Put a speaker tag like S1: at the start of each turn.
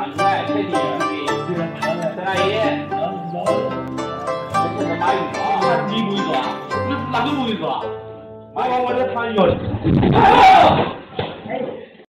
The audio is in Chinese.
S1: 看出来，肯定在哪里？这是马云啊，你不会做啊？那个不会做啊？我这团圆。